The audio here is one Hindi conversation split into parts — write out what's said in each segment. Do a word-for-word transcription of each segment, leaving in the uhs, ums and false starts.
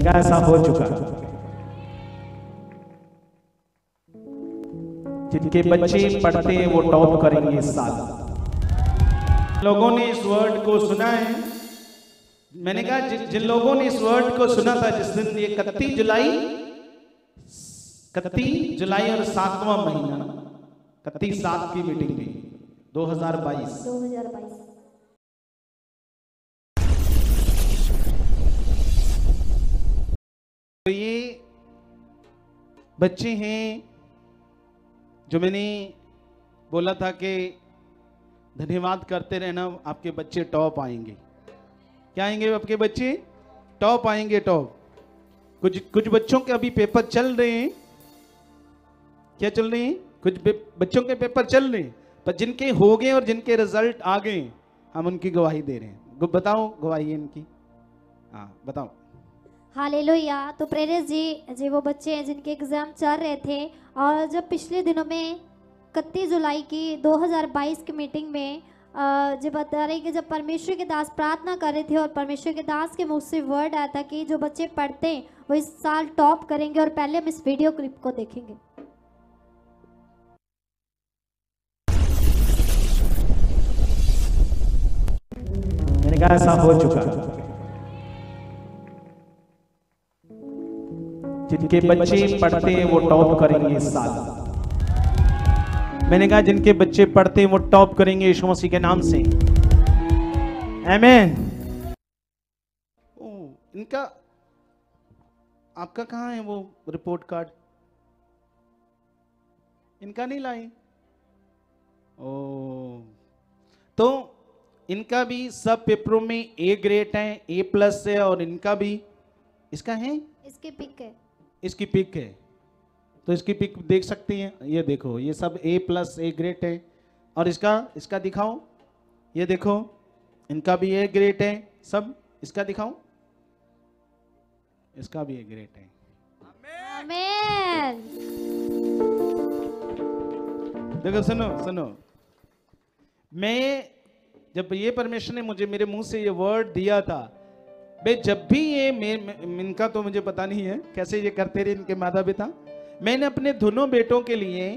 मैंने कहा ऐसा हो चुका। जिनके बच्चे पढ़ते हैं वो टॉप करेंगे इस साल। लोगों ने इस वर्ड को सुना है। मैंने कहा जि, जिन लोगों ने इस वर्ड को सुना था, जिस दिन ये इकतीस जुलाई इकतीस जुलाई और सातवां महीना इकतीस सात की मीटिंग में दो हज़ार बाईस दो हज़ार बाईस तो ये बच्चे हैं जो मैंने बोला था कि धन्यवाद करते रहना, आपके बच्चे टॉप आएंगे। क्या आएंगे आपके बच्चे? टॉप आएंगे, टॉप। कुछ कुछ बच्चों के अभी पेपर चल रहे हैं। क्या चल रहे हैं? कुछ बच्चों के पेपर चल रहे हैं, पर जिनके हो गए और जिनके रिजल्ट आ गए हम उनकी गवाही दे रहे हैं। बताओ गवाही इनकी। हाँ बताओ। हालेलुया। तो प्रेरित जी जी वो बच्चे हैं जिनके एग्जाम चल रहे थे, और जब पिछले दिनों में इकतीस जुलाई की दो हज़ार बाईस की मीटिंग में जब बता रही कि जब परमेश्वर के दास प्रार्थना कर रहे थे और परमेश्वर के दास के मुंह से वर्ड आया था कि जो बच्चे पढ़ते हैं वो इस साल टॉप करेंगे। और पहले हम इस वीडियो क्लिप को देखेंगे। मैंने कहा ऐसा हो चुका। जिनके बच्चे पढ़ते हैं वो टॉप करेंगे इस साल। मैंने कहा जिनके बच्चे पढ़ते हैं वो टॉप करेंगे यीशु मसीह के नाम से। आमीन। ओ, इनका आपका कहाँ है वो रिपोर्ट कार्ड? इनका नहीं लाए? ओ, तो इनका भी सब पेपरों में ए ग्रेड है, ए प्लस है, और इनका भी इसका है, इसकी पिक है, इसकी पिक है। तो इसकी पिक देख सकती हैं। ये देखो, ये सब ए प्लस ए ग्रेड है। और इसका इसका दिखाओ, ये देखो इनका भी ए ग्रेड है सब। इसका दिखाओ, इसका भी ए ग्रेड है। आमीन। देखो सुनो सुनो, मैं जब ये परमेश्वर ने मुझे मेरे मुंह से ये वर्ड दिया था, बे जब भी ये इनका तो मुझे पता नहीं है कैसे ये करते रहे इनके माता पिता। मैंने अपने दोनों बेटों के लिए,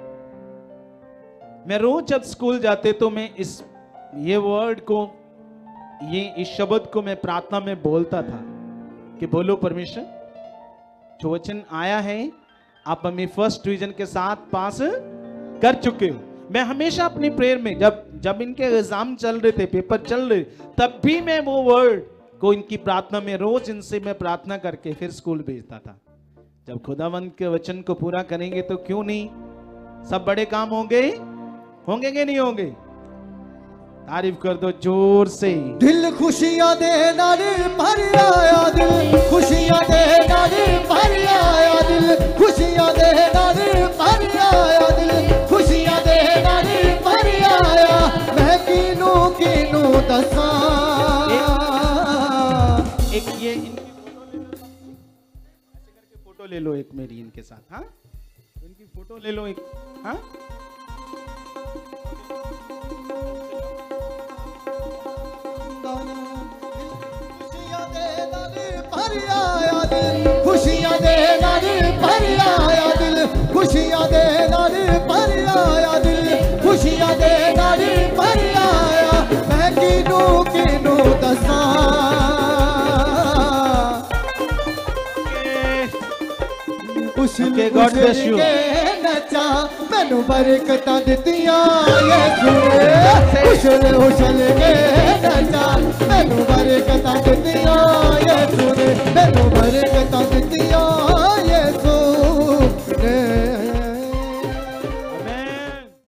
मैं रोज जब स्कूल जाते तो मैं इस ये वर्ड को, ये इस शब्द को मैं प्रार्थना में बोलता था कि बोलो परमेश्वर, जो वचन आया है आप हमें फर्स्ट डिवीजन के साथ पास कर चुके हो। मैं हमेशा अपनी प्रेयर में जब जब इनके एग्जाम चल रहे थे, पेपर चल रहे, तब भी मैं वो वर्ड को इनकी प्रार्थना में रोज इनसे मैं प्रार्थना करके फिर स्कूल भेजता था। जब खुदावंत के वचन को पूरा करेंगे तो क्यों नहीं सब बड़े काम होंगे, होंगे कि नहीं होंगे? तारीफ कर दो जोर से। दिल खुशियां देना रे भर आया, दिल खुशियां देना रे भर आया, दिल खुशियां देना रे भर आया, दिल खुशियां देना रे भर आया। मैं किनू किनू दसा। एक ये इनकी फोटो ले लो, ऐसे करके फोटो ले लो एक मेरी इनके साथ। हाँ इनकी फोटो ले लो एक। हाँ खुशियां देना रे भर आया, दिल खुशियां देना रे भर आया, दिल खुशियां देना रे भर आया, दिल खुशियां देना रे भर आया। मैं किनू किनू दसा। Okay, God bless you. नचा मैनू बरकतां दित्तियां यीशु ने, उछल उछल के नचा मैनू बरकतां दित्तियां